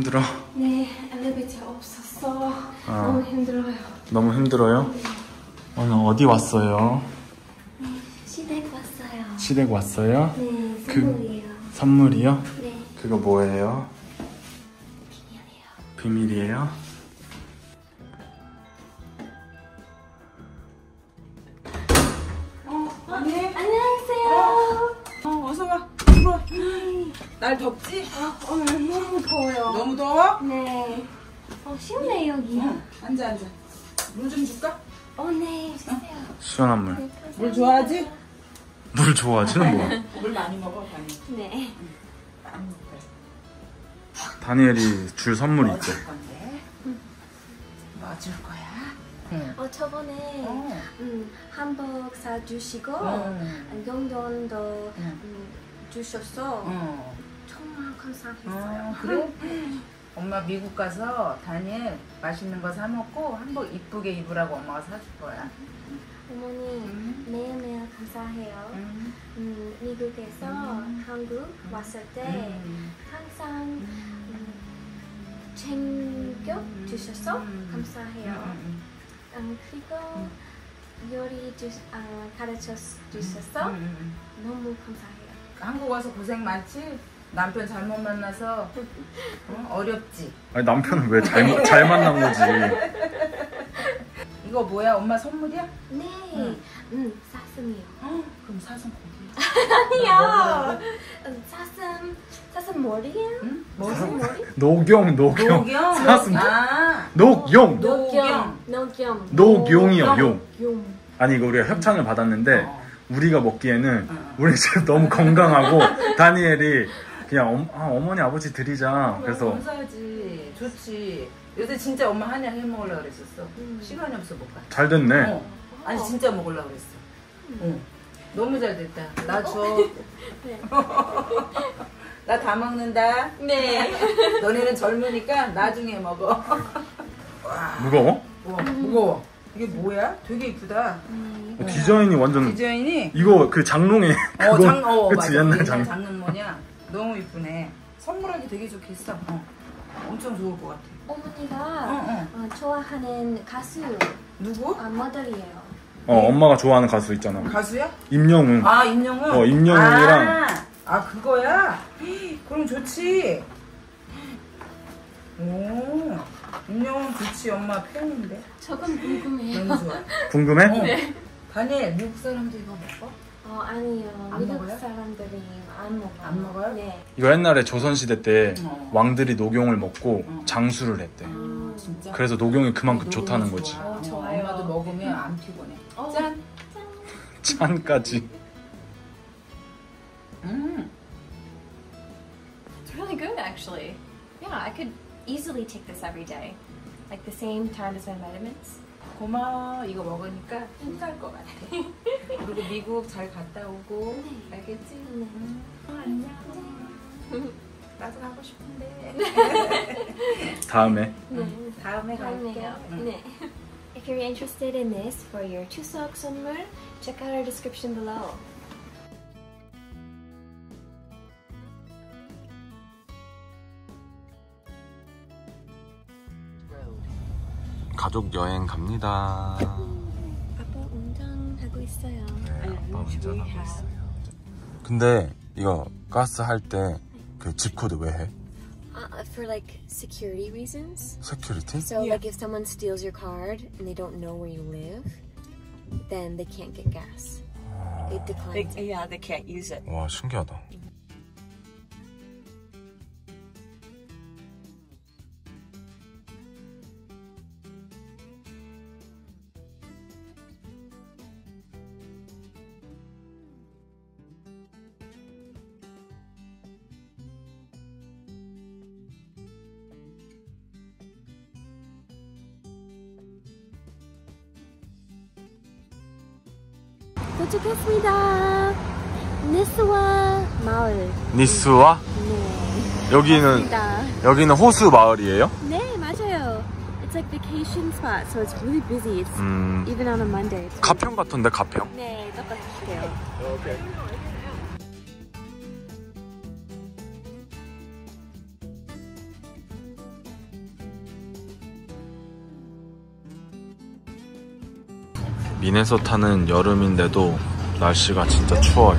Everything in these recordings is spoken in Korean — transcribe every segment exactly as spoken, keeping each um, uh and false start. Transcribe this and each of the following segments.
힘들어? 네, 엘리베이터 없었어. 아, 너무 힘들어요. 너무 힘들어요? 네. 오늘 어디 왔어요? 네, 시댁 왔어요. 시댁 왔어요? 네, 선물이에요. 그, 선물이요? 네. 그거 뭐예요? 비밀이에요. 비밀이에요? 어, 아니? 안녕하세요. 어, 어서 와. 들어와. 날 덥지? 아, 오늘 너무 더워요. 너무 더워? 네. 어, 시원해 여기. 응. 앉아, 앉아. 물 좀 줄까? 어, 네, 주세요. 시원한 물. 네, 물 좋아하지? 물 좋아하지는 뭐야? 물 많이 먹어, 다니. 네. 많이 먹어. 다니엘이 줄 선물이 뭐 있대. 줄 건데? 뭐 줄 거야? 응. 어, 저번에 어. 음, 한복 사주시고 응. 용돈도 응. 음, 주셔서 어. 정말 감사했어요. 어, 그래? 엄마 미국 가서 다니엘 맛있는 거 사 먹고 한복 이쁘게 입으라고 엄마가 사줄 거야. 어머니 음. 매일매일 감사해요. 음. 음, 미국에서 음. 한국 왔을 때 음. 항상 음, 챙겨 주셔서 음. 감사해요. 음. 음, 그리고 음. 요리 주, 아, 가르쳐 주셔서 음. 음. 너무 감사해요. 한국 와서 고생 많지? 남편 잘못 만나서 어? 어렵지? 아니 남편은 왜 잘 잘 만난 거지? 이거 뭐야? 엄마 선물이야? 네, 응. 음, 사슴이요. 어? 그럼 사슴 고기. 아니요. 음, 사슴, 사슴 머리예요? 응? 뭐? 사슴 머리? 녹용 녹용. 녹용? 사슴. 아. 녹용. 녹용. 녹용. 녹용이요, 용. 용. 아니 이거 우리가 협찬을 받았는데 어. 우리가 먹기에는 어. 우리 지금 너무 건강하고 다니엘이 그냥 엄, 아, 어머니 아버지 드리자. 그래서 감사하지. 좋지. 요새 진짜 엄마 한약 해 먹으려고 그랬었어. 음. 시간이 없어 못 가. 잘 됐네. 어. 아니 진짜 먹으려고 그랬어. 어. 너무 잘 됐다. 나 줘. 네. 나 다 먹는다. 네. 너네는 젊으니까 나중에 먹어. 와. 무거워? 우와, 무거워. 이게 뭐야? 되게 이쁘다. 음. 어, 디자인이 완전 디자인이 이거 그 장롱에 어, 그거 장, 어, 그치 맞아. 옛날 옛날 장. 장롱 뭐냐? 너무 이쁘네. 선물하기 되게 좋겠어. 어. 엄청 좋을 것 같아. 어머니가 어, 어. 어, 좋아하는 가수 누구? 아, 모델이에요. 어 엄마가 좋아하는 가수 있잖아. 가수야? 임영웅. 아, 임영웅? 어, 임영웅이랑. 아, 아 그거야? 그럼 좋지. 오, 임영웅 좋지. 엄마 팬인데. 조금 궁금해요. 너무 좋아. 궁금해? 어. 네. 다니엘, 미국 사람들 이거 먹어? 어, 아니요. 안 미국 먹어요? 사람들이 안 먹어요. 안 먹어요? 네. 이거 옛날에 조선시대 때 어. 왕들이 녹용을 먹고 어. 장수를 했대. 아, 진짜? 그래서 녹용이 그만큼 녹용이 좋다는 좋아. 거지. 어, 어, 좋아요. 엄마도 먹으면 안 피곤해. 어. 짠! 찬까지. 음. It's really good, actually. Yeah, I could easily take this every day. Like the same time as my vitamins. 고마워. 이거 먹으니까 힘살 것 같아. 그리고 미국 잘 갔다 오고. 네. 알겠지? 네. 음. 어, 안녕. 나도 가고 싶은데. 다음에. 네. 다음에 갈게. 다음에요. 응. 네. If you're interested in this for your 추석 선물, check out our description below. 가족 여행 갑니다. 아빠 운전하고 있어요. 네, 아빠 운전하고 있어요. 근데 이거 가스 할 때 그 집 코드 왜 해? Uh, for like security reasons. 세큐리티? So like if someone steals your card and they don't know where you live, then they can't get gas. It declines. They, yeah, they can't use it. 와 신기하다. 도착했습니다. 니스와 마을. 니스와? 네. 여기는 맞습니다. 여기는 호수 마을이에요? 네, 맞아요. It's like vacation spot, so it's really busy. It's 음. even on a Monday. It's 가평 같은데 가평? 네, 똑같으세요. 미네소타는 여름인데도 날씨가 진짜 추워요.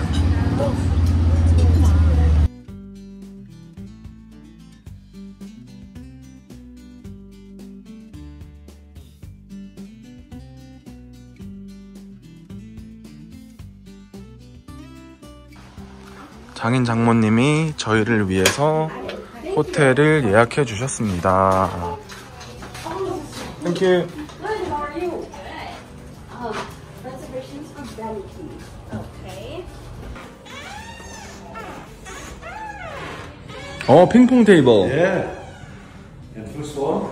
장인 장모님이 저희를 위해서 호텔을 예약해 주셨습니다. Thank you. Good, how are you? Good. Um, reservations for belly, please. Okay. 어, 핑퐁 테이블. Yeah. And first one.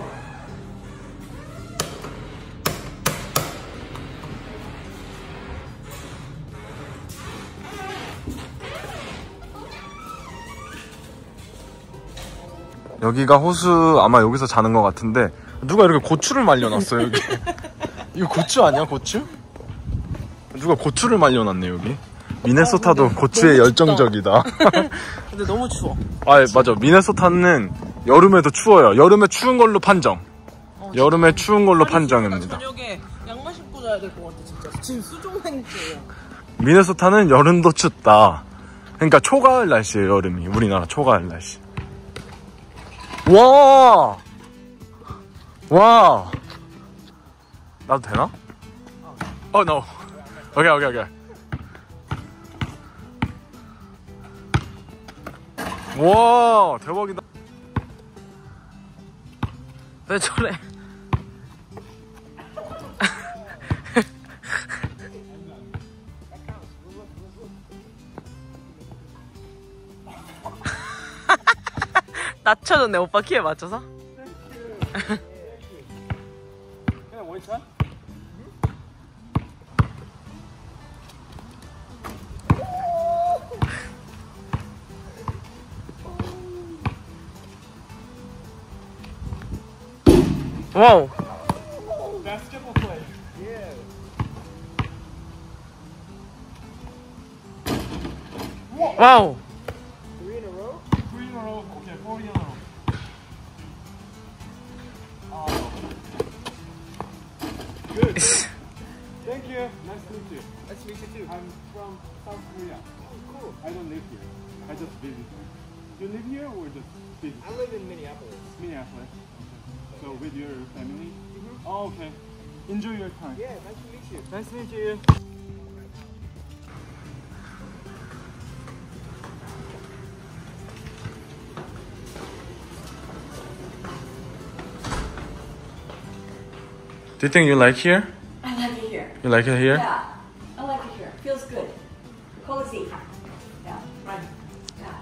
여기가 호수, 아마 여기서 자는 것 같은데 누가 이렇게 고추를 말려놨어요 여기. 이거 고추 아니야, 고추? 누가 고추를 말려놨네 여기. 미네소타도 아, 고추에 열정적이다. 근데 너무 추워. 아, 맞아. 미네소타는 여름에도 추워요. 여름에 추운 걸로 판정. 어, 여름에 추운 걸로 판정입니다. 저녁에 양말 신고 자야 될 것 같아 진짜. 지금 수족냉증이에요. 미네소타는 여름도 춥다. 그러니까 초가을 날씨예요, 여름이. 우리나라 초가을 날씨. 와! 와! 나도 되나? 어, oh, no. 오케이, 오케이, 오케이. 와, 대박이다. 왜 저래? 낮춰줬네, 오빠 키에 맞춰서? 와우. Basketball player. Yeah. 와우. Three in a row? Three in a row. Okay, four in a row. Oh. Good. Thank you. Nice to meet you. Nice to meet you too. I'm from South Korea. Oh, cool. I don't live here. I just visit. You live here or just visit? I live in Minneapolis. Minneapolis. So with your family? Mm-hmm. Oh, okay. Enjoy your time. Yeah, nice to meet you. Nice to meet you. Do you think you like here? I like it here. You like it here? Yeah, I like it here. Feels good. Cozy. Yeah, right. Yeah.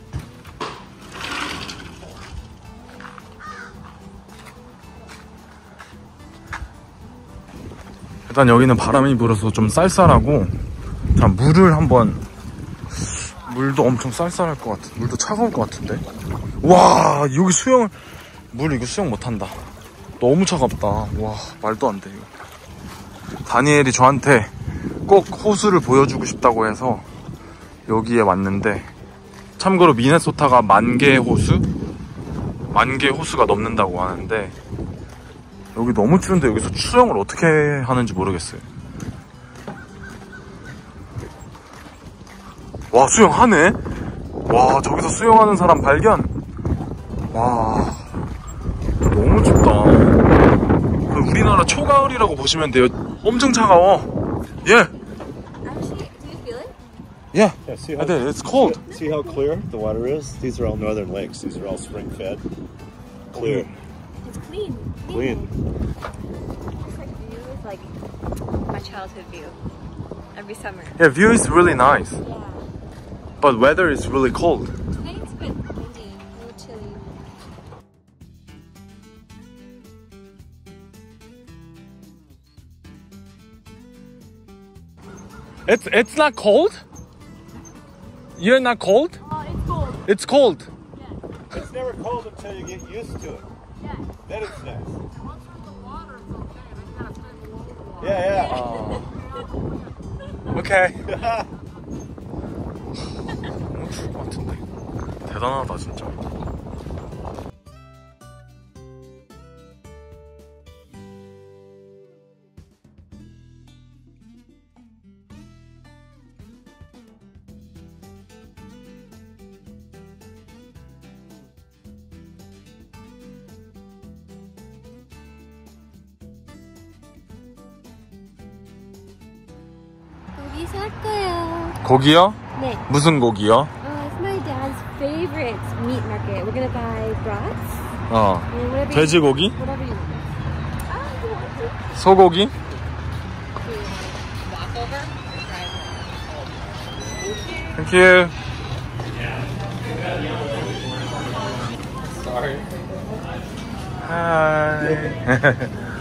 일단 여기는 바람이 불어서 좀 쌀쌀하고, 자, 물을 한번, 물도 엄청 쌀쌀할 것 같은, 물도 차가울 것 같은데. 와, 여기 수영을, 물 이거 수영 못한다. 너무 차갑다. 와, 말도 안 돼 이거. 다니엘이 저한테 꼭 호수를 보여주고 싶다고 해서 여기에 왔는데, 참고로 미네소타가 만 개의 호수? 만 개의 호수가 넘는다고 하는데, 여기 너무 추운데 여기서 수영을 어떻게 하는지 모르겠어요. 와, 수영하네? 와, 저기서 수영하는 사람 발견. 와, 너무 춥다. 우리나라 초가을이라고 보시면 돼요. 엄청 차가워. 예. Actually, do you feel it? Yeah. Yeah, see I how, did. It's cold. see how clear the water is? These are all northern lakes. These are all spring fed. Clear. It's clean. Clean. It's like view is like my childhood view. Every summer. Yeah, view is really nice. Yeah. But weather is really cold. Today it's a bit windy, a little chilly. It's it's not cold? You're not cold? Oh, it's cold. It's cold. It's never cold until you get used to it. Yeah. Then it's nice. Once you're in the water, it's okay. Then you gotta stay below the water. Yeah, yeah. 어. 오케이. 너무 추울 것 같은데. 대단하다 진짜. 고기 살 거예요. 고기요? 네. 무슨 고기요? Uh, it's my dad's favorite meat market. We're gonna buy brats. 어. And whatever you- 돼지고기? Whatever you want. Ah, you want to? 소고기? Thank you. Sorry. Hi.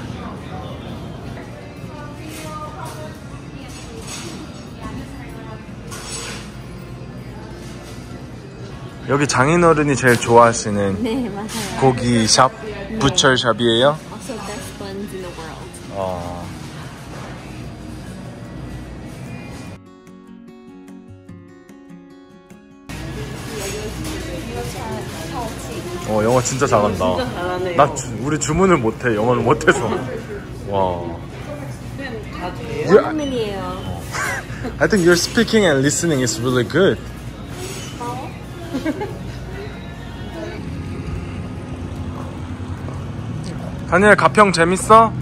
여기 장인어른이 제일 좋아하시는 네, 맞아요. 고기샵, 부철샵이에요? Also best buns in the world. 어. 어, 영어 진짜 잘한다. 진짜 잘하네요. 나 주, 우리 주문을 못해. 영어를 못해서. 와. 다 돼요? You- 한민이에요. I think your speaking and listening is really good. 다니엘 가평 재밌어?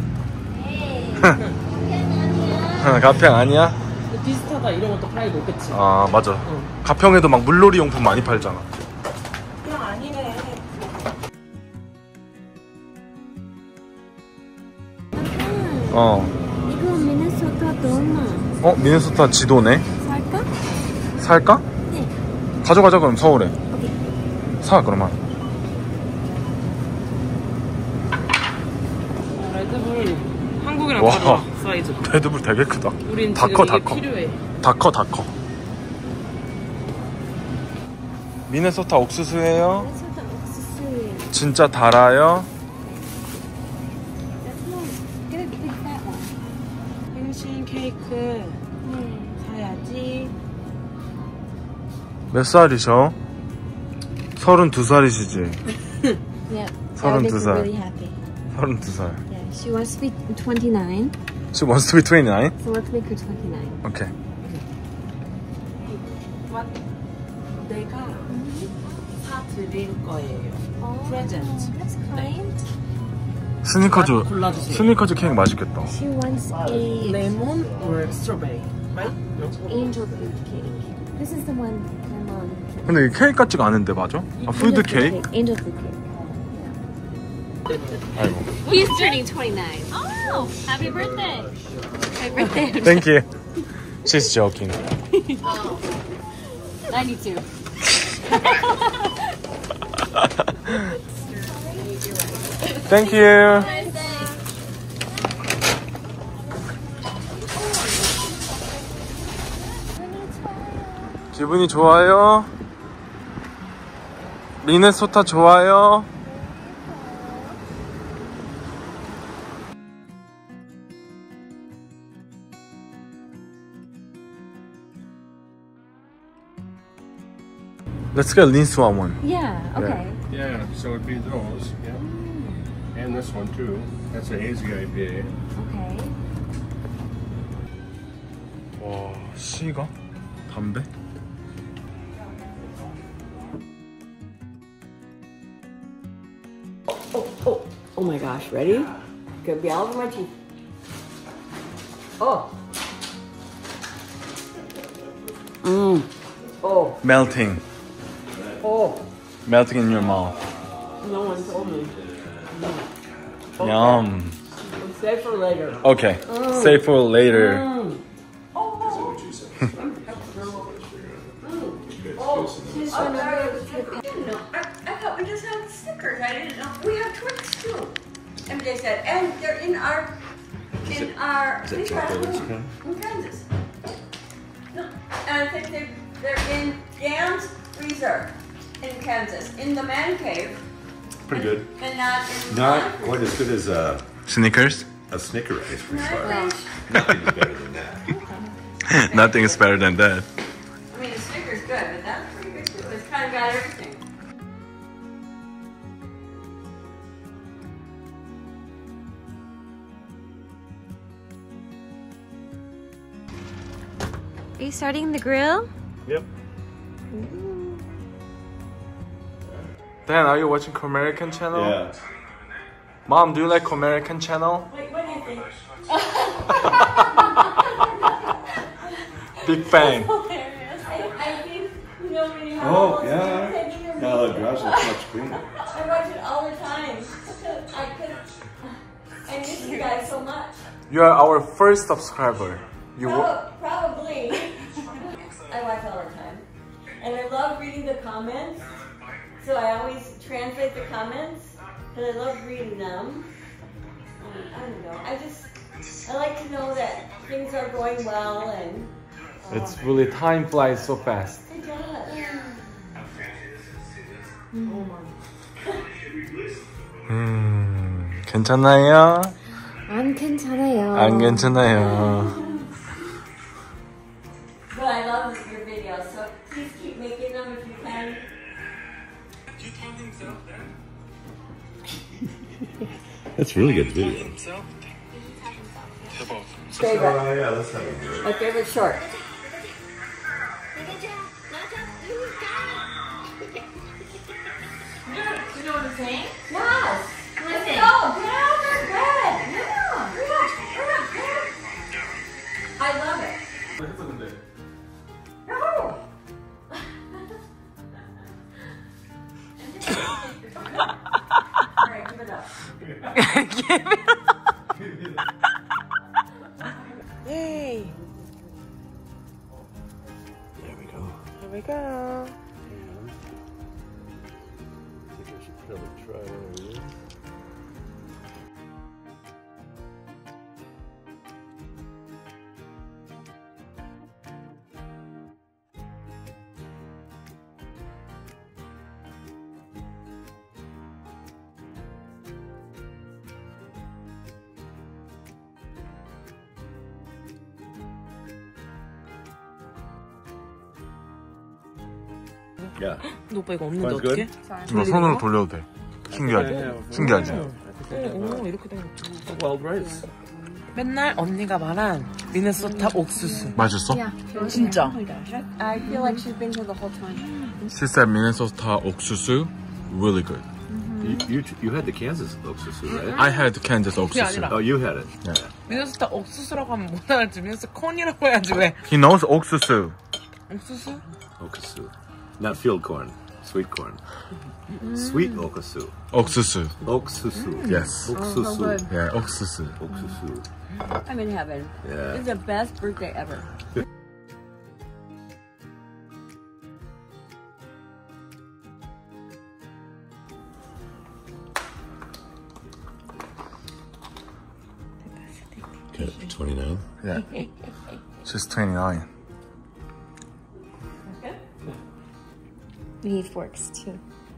가평 아니야? 비슷하다 이런 것도 팔이 높겠지. 아 맞아. 가평에도 막 물놀이 용품 많이 팔잖아. 그냥 아니네. 어. 이거 미네소타 도마. 어 미네소타 지도네. 살까? 살까? 네. 가져가자 그럼 서울에. 사 그러면. 레드불 한국이랑 와. 달라 사이즈. 레드불 되게 크다. 우린 다 지금 커, 이게 다 커. 필요해. 다 커, 다 커. 미네소타 옥수수예요? 미네소타 옥수수예요. 진짜 달아요? That's nice. Get a big fat one. 생신 케이크 네. 사야지. 몇 살이셔? 서른두 살이시지? Yeah. 서른두 살. Really happy. 서른두 살. Yeah. She wants to be twenty-nine. She wants to be twenty-nine? So let's make her twenty-nine. 오케이. 내가 사 드릴 거예요. Oh, Present. That's kind. 스니커즈, 골라주세요. 스니커즈 케이크 맛있겠다. She wants a 레몬 or strawberry, right? angel food cake. This is the one my mom. 근데 이게 케이크 같지가 않은데 맞아? 아, 푸드 케이크? Angel food cake. 아이고. He's turning twenty-nine. Oh, happy birthday. Happy birthday. Thank you. She's joking. ninety-two. Thank you. 기분이 좋아요? 미네소타 좋아요? Let's get Linsua one. Yeah. Okay. Yeah, so it'd be those, yeah. And this one too. That's a hazy I P A. Okay. 와, C가? 담배? Oh, oh my gosh, ready? Gonna be all over my teeth. Oh. Mmm. Oh. Melting. Oh. Melting in your mouth. No one told me. Yum. Save for later. Okay. Save for later. Mm. I, I thought we just had Snickers. I didn't know. We have Twix too. And they said, and they're in our, in our, Is it these are chocolate at ice home cream? in Kansas. No, and I think they, they're in Dan's freezer in Kansas, in the man cave, Pretty good. and not in Not quite as good as a, Snickers? a Snicker ice cream bar. my Nothing's better than that. Nothing is better than that. I mean, the Snickers good, but that's pretty good too. It's kind of got everything. Are you starting the grill? Yep. Dan, are you watching Comerican channel? Yeah. Mom, do you like Comerican channel? Wait, what do you think? Big Bang. Hilarious. I, I think, you know, when you have Oh, almost yeah. taking your Now the meat. garage looks much cleaner. I watch it all the time. I could. I miss you guys so much. You are our first subscriber. You wa- Prob- Probably. I watch all the time. And I love reading the comments. So I always translate the comments. Because I love reading them. And I don't know. I just, I like to know that things are going well and. uh, It's really time flies so fast. It does. 음, 괜찮나요? 안 괜찮아요. 안 괜찮아요. But I love your videos, so please keep making them if you can. That's really good video. Favorite. Oh yeah, let's have it. My favorite short. You know what I'm saying? Yes. Listen. Go. Get out of bed. Yeah. Hurry up. Hurry up. Hurry up. I love it. No. All right, give it up. Yay! There we go. Here we go. I think I should probably try one of these. Yeah. 근데 오빠 이거 없는데 Sounds 어떡해? good. 이거 손으로 돌려도 돼. 신기하지? 신기하지? 오, 이렇게 된 거. Well rice. 맨날 언니가 말한 미네소타 옥수수. 맛있어? 진짜. I feel like she's been here the whole time. She said Minnesota 옥수수 really good. You, you you had the Kansas 옥수수, right? I had Kansas 옥수수. 아니라. Oh, you had it. 미네소타 옥수수라고 하면 못 알아듣지. 미네소타 콘이라고 해야지 왜? He knows 옥수수. 옥수수? Okusu. Not field corn. Sweet corn. Sweet okusu. 옥수수. Oksusu. Yes. Oksusu. Yeah, 옥수수. Oksusu. I'm in heaven. Yeah. It's the best birthday ever. Okay, twenty-nine. Yeah. She's twenty-nine. We need forks too.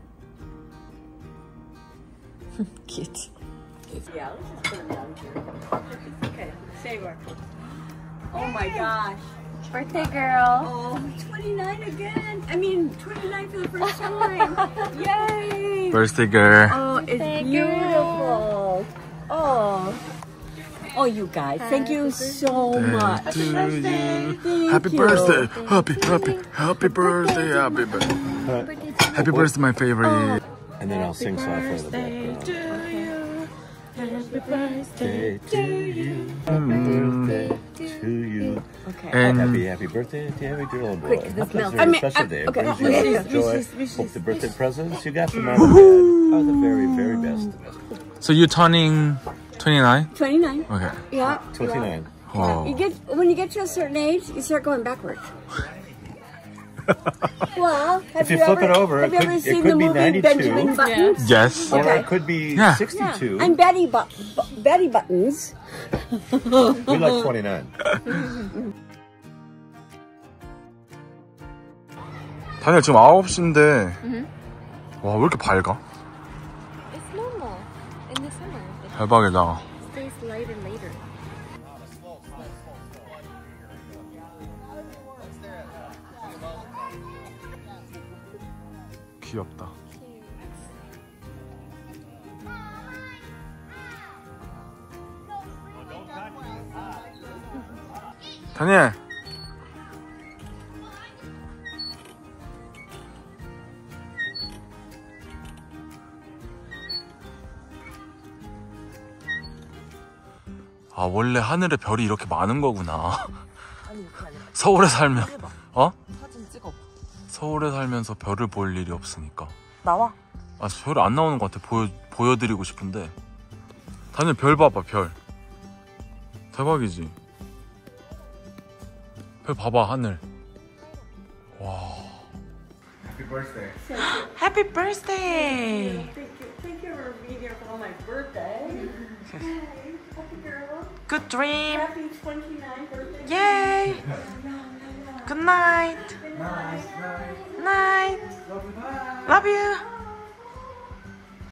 Cute. Yeah, let's just put them down here. Okay, save her. Oh my gosh. Birthday girl. Oh, twenty-nine again. I mean, twenty-nine for the first time. Yay. Birthday girl. Oh, it's beautiful. Oh. Oh, you guys, thank you so much. To you. Thank Happy you. birthday. Happy, happy, happy birthday. Happy birthday. Happy birthday, my favorite. And then I'll sing song for the background. Happy birthday. Birthday to you. Birthday to you. Okay. And Happy, happy birthday to every girl and boy. Quick, this Hope this smells- very I mean, special I- day okay. brings you Wishes, much joy. wishes, wishes, Hope the birthday presents you got from mom and dad are the very, very best. so you turning twenty-nine? twenty-nine. Okay. Yeah. twenty-nine. Oh. You get when you get to a certain age, you start going backwards. Well, have If you flip ever, it over, have it you could- ever it seen could the be movie ninety-two. Benjamin Button? Yes. Or Okay. it could be Yeah. sixty-two. I'm Betty but Betty Buttons. We like twenty-nine. 다니엘 지금 아홉 시인데 와 왜 이렇게 밝아? It's normal in the summer. It 대박이다. stays lighter later. 귀엽다. 다니엘. 아 원래 하늘에 별이 이렇게 많은 거구나. 아니 서울에 살면 해봐. 어? 사진 찍어봐. 서울에 살면서 별을 볼 일이 없으니까. 나와. 아, 별이 안 나오는 것 같아. 보여, 보여드리고 싶은데. 다니엘 별 봐봐, 별. 대박이지? 별 봐봐, 하늘. 와. Happy birthday. Happy birthday. Thank you, thank you for being here for my birthday. Happy girl. Good dream. Happy twenty-ninth birthday. Yay. Good night. Good night. Night. Love you.